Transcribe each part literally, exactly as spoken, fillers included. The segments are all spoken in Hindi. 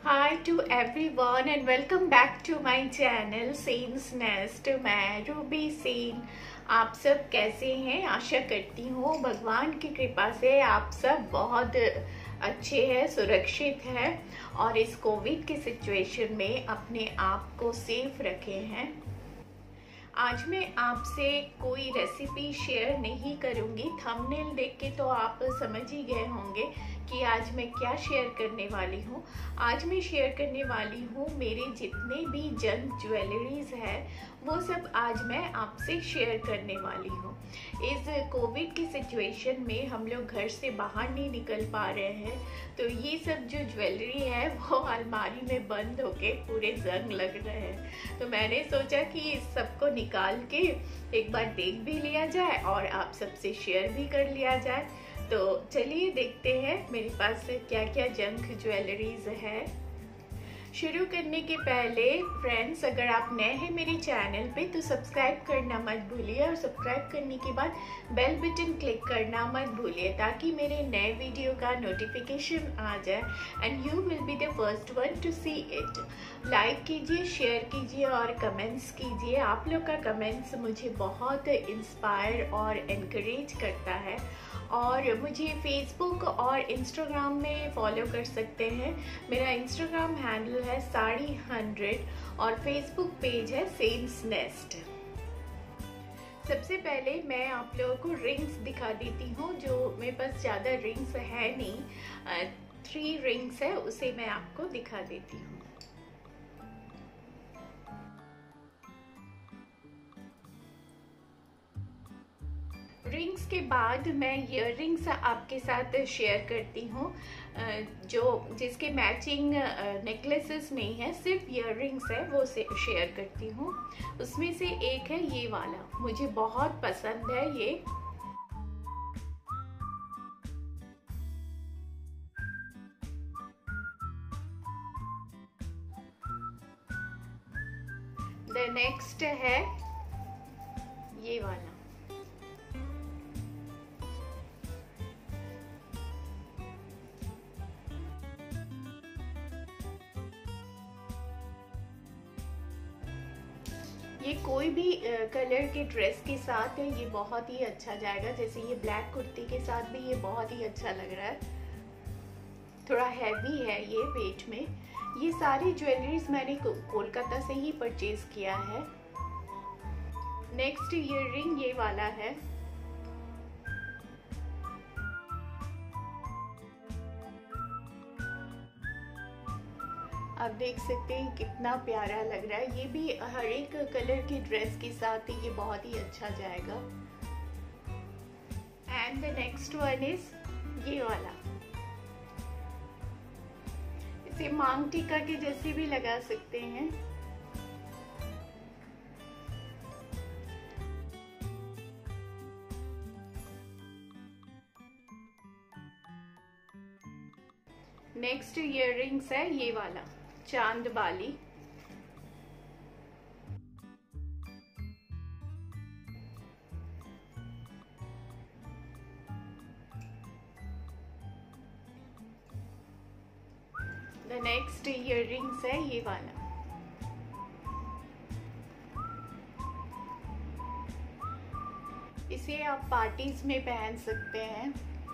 Hi to everyone and welcome back to my channel Saint's Nest। मैं रूबी सेन। आप सब कैसे हैं? आशा करती हूँ भगवान की कृपा से आप सब बहुत अच्छे हैं, सुरक्षित हैं और इस कोविड की सिचुएशन में अपने आप को सेफ रखे हैं। आज मैं आपसे कोई रेसिपी शेयर नहीं करूंगी। थंबनेल देख के तो आप समझ ही गए होंगे कि आज मैं क्या शेयर करने वाली हूँ। आज मैं शेयर करने वाली हूँ मेरे जितने भी जंक ज्वेलरीज है वो सब आज मैं आपसे शेयर करने वाली हूँ। इस कोविड की सिचुएशन में हम लोग घर से बाहर नहीं निकल पा रहे हैं, तो ये सब जो ज्वेलरी है वो अलमारी में बंद होके पूरे जंग लग रहे हैं। तो मैंने सोचा कि इस सबको निकाल के एक बार देख भी लिया जाए और आप सबसे शेयर भी कर लिया जाए। तो चलिए देखते हैं मेरे पास क्या क्या जंक ज्वेलरीज है। शुरू करने के पहले फ्रेंड्स, अगर आप नए हैं मेरे चैनल पे तो सब्सक्राइब करना मत भूलिए और सब्सक्राइब करने के बाद बेल बटन क्लिक करना मत भूलिए ताकि मेरे नए वीडियो का नोटिफिकेशन आ जाए and you will be the first one to see it. Like कीजिए, शेयर कीजिए और कमेंट्स कीजिए। आप लोग का कमेंट्स मुझे बहुत इंस्पायर और इनकरेज करता है। और मुझे फेसबुक और इंस्टाग्राम में फॉलो कर सकते हैं। मेरा इंस्टाग्राम हैंडल है साड़ी हंड्रेड और फेसबुक पेज है सेंट्स नेस्ट। सबसे पहले मैं आप लोगों को रिंग्स दिखा देती हूँ। जो मेरे पास ज़्यादा रिंग्स है नहीं, थ्री रिंग्स है, उसे मैं आपको दिखा देती हूँ। रिंग्स के बाद मैं इयररिंग्स आपके साथ शेयर करती हूँ, जो जिसके मैचिंग नेकलेसेस नहीं है, सिर्फ इयररिंग्स है, वो से शेयर करती हूँ। उसमें से एक है ये वाला, मुझे बहुत पसंद है ये। द नेक्स्ट है ये वाला। ये कोई भी कलर के ड्रेस के साथ ये बहुत ही अच्छा जाएगा। जैसे ये ब्लैक कुर्ती के साथ भी ये बहुत ही अच्छा लग रहा है। थोड़ा हैवी है ये वेट में। ये सारी ज्वेलरीज मैंने कोलकाता से ही परचेज किया है। नेक्स्ट ईयररिंग ये वाला है। आप देख सकते हैं कितना प्यारा लग रहा है। ये भी हर एक कलर की ड्रेस के साथ ये बहुत ही अच्छा जाएगा। And the next one is ये वाला। इसे मांग टीका के जैसे भी लगा सकते हैं। नेक्स्ट इयररिंग्स है ये वाला, चांद बाली। द नेक्स्ट इयररिंग्स है ये वाला। इसे आप पार्टीज में पहन सकते हैं।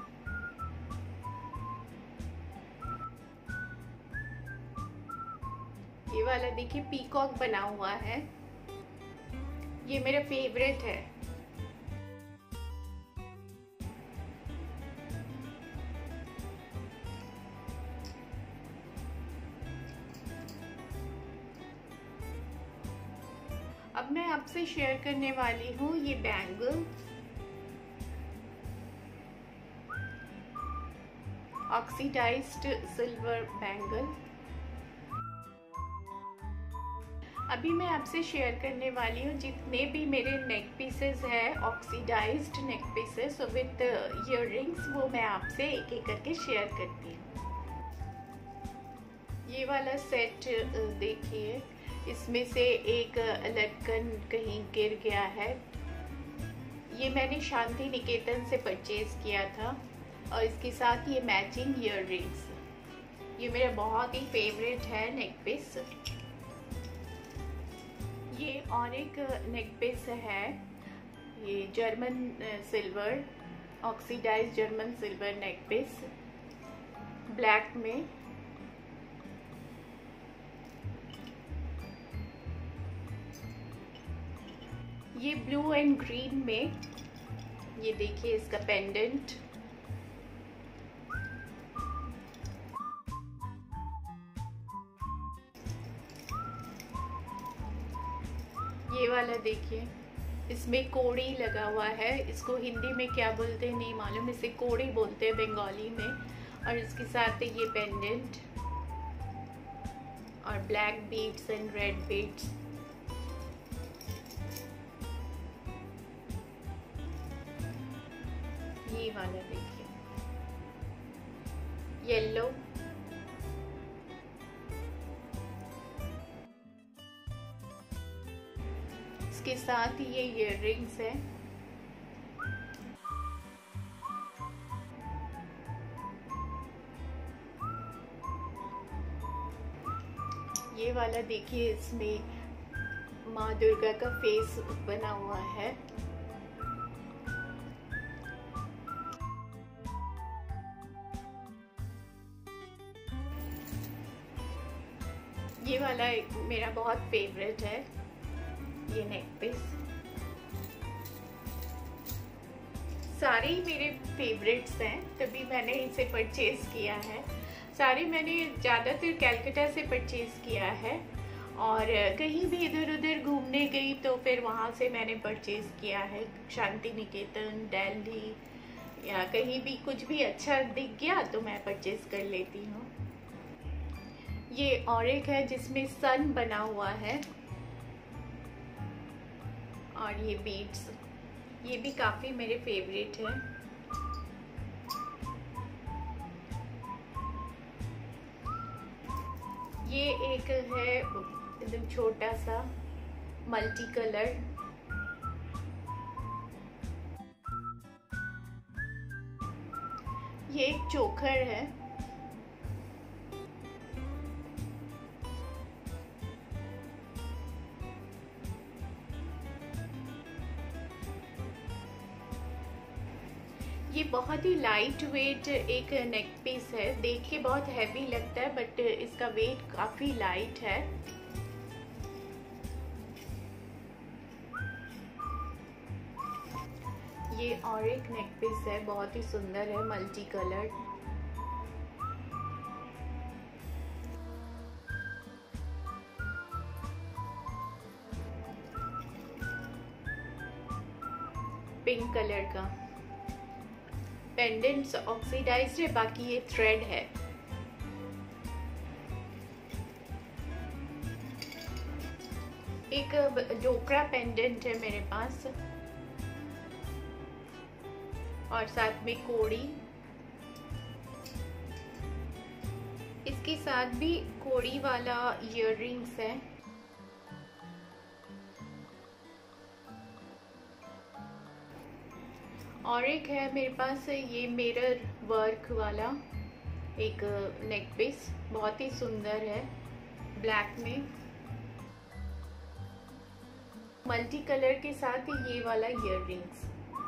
ये वाला देखिए पीकॉक बना हुआ है, ये मेरा फेवरेट है। अब मैं आपसे शेयर करने वाली हूँ ये बैंगल, ऑक्सीडाइज्ड सिल्वर बैंगल। अभी मैं आपसे शेयर करने वाली हूँ जितने भी मेरे नेक पीसेस है, oxidised neck pieces with earrings, वो मैं आपसे एक एक करके शेयर करती हूँ। ये वाला सेट देखिए, इसमें से एक लटकन कहीं गिर गया है। ये मैंने शांति निकेतन से परचेज किया था और इसके साथ ये मैचिंग इयररिंग्स। ये मेरा बहुत ही फेवरेट है नेक पीस। ये और एक नेक पीस है, ये German silver, oxidise German silver neck piece black में। ये ब्लू एंड ग्रीन में। ये देखिए इसका पेंडेंट। ये वाला देखिए, इसमें कोड़ी लगा हुआ है। इसको हिंदी में क्या बोलते हैं नहीं मालूम, इसे कोड़ी बोलते हैं बंगाली में। और इसके साथ ये पेंडेंट और black beads and red beads. ये वाला देखिए येलो। इसके साथ ये इयररिंग्स है। ये वाला देखिए, इसमें माँ दुर्गा का फेस बना हुआ है। ये वाला मेरा बहुत फेवरेट है, ये नेक पीस। सारे ही मेरे फेवरेट्स हैं, तभी मैंने इसे परचेज किया है। सारे मैंने ज़्यादातर कैलकाटा से परचेज किया है, और कहीं भी इधर उधर घूमने गई तो फिर वहाँ से मैंने परचेज किया है। शांति निकेतन, दिल्ली या कहीं भी कुछ भी अच्छा दिख गया तो मैं परचेज कर लेती हूँ। ये और एक है जिसमें सन बना हुआ है, और ये बीड्स, ये भी काफ़ी मेरे फेवरेट है। ये एक है एकदम छोटा सा मल्टी कलर। ये एक चोकर है। ये बहुत ही लाइट वेट एक नेक पीस है। देख के बहुत हैवी लगता है, बट इसका वेट काफी लाइट है। ये और एक नेक पीस है, बहुत ही सुंदर है, मल्टी कलर। पिंक कलर का पेंडेंट्स ऑक्सीडाइज्ड है, बाकी ये थ्रेड है। एक डोकरा पेंडेंट है मेरे पास, और साथ में कोड़ी। इसके साथ भी कोड़ी वाला इयररिंग्स है। और एक है मेरे पास ये मिरर वर्क वाला एक नेक पीस, बहुत ही सुंदर है, ब्लैक में मल्टी कलर के साथ ये वाला इयररिंग्स।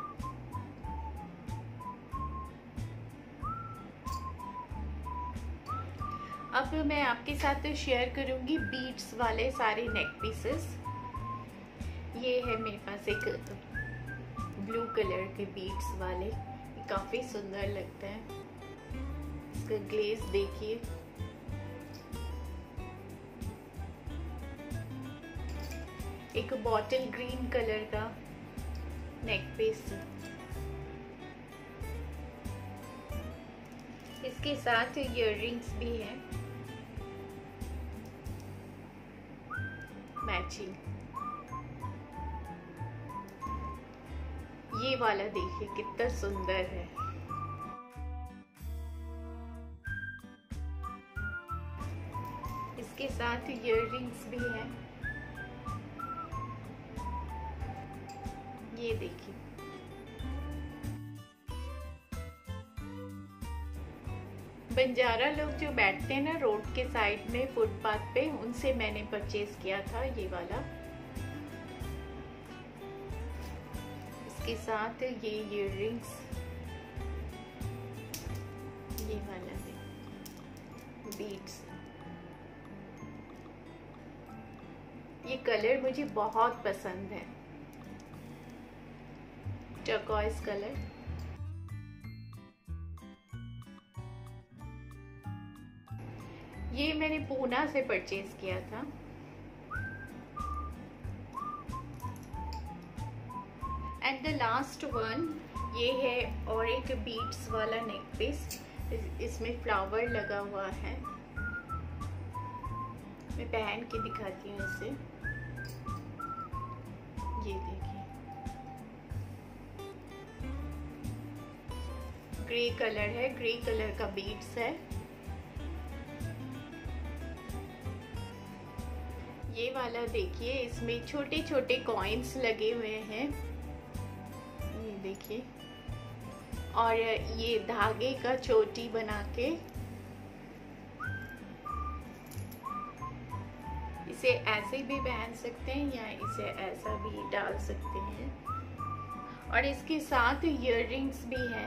अब मैं आपके साथ शेयर करूंगी बीड्स वाले सारे नेक पीसेस। ये है मेरे पास एक ब्लू कलर के बीड्स वाले, काफी सुंदर लगते हैं। इसका ग्लेज देखिए, एक बॉटल ग्रीन कलर का नेक पीस। इसके साथ इयररिंग्स भी हैं मैचिंग। ये वाला देखिए कितना सुंदर है। इसके साथ इयररिंग्स भी हैं। ये देखिए, बंजारा लोग जो बैठते हैं ना रोड के साइड में फुटपाथ पे, उनसे मैंने परचेज किया था ये वाला। इसके साथ ये इयररिंग्स, ये वाला है बीड्स। ये कलर मुझे बहुत पसंद है, टर्कोइज कलर। ये मैंने पूना से परचेज किया था। एंड द लास्ट वन ये है, और एक बीड्स वाला नेक पीस, इसमें फ्लावर लगा हुआ है। मैं पहन के दिखाती हूँ इसे। ये देखिए, ग्रे कलर है, ग्रे कलर का बीड्स है। ये वाला देखिए, इसमें छोटे छोटे कॉइन्स लगे हुए हैं, ये देखिए। और ये धागे का चोटी बना के इसे ऐसे भी पहन सकते हैं या इसे ऐसा भी डाल सकते हैं। और इसके साथ इयररिंग्स भी हैं।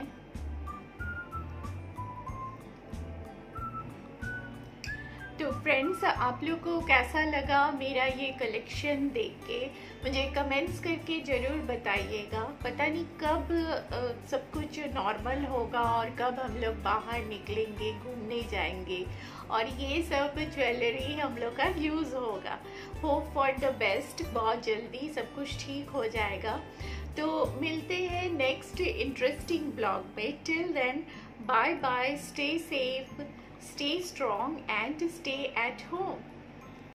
तो फ्रेंड्स, आप लोग को कैसा लगा मेरा ये कलेक्शन देख के, मुझे कमेंट्स करके ज़रूर बताइएगा। पता नहीं कब आ, सब कुछ नॉर्मल होगा और कब हम लोग बाहर निकलेंगे, घूमने जाएंगे और ये सब ज्वेलरी हम लोग का यूज़ होगा। होप फॉर द बेस्ट, बहुत जल्दी सब कुछ ठीक हो जाएगा। तो मिलते हैं नेक्स्ट इंटरेस्टिंग ब्लॉग में। Till then, bye bye, stay safe, stay strong and stay at home.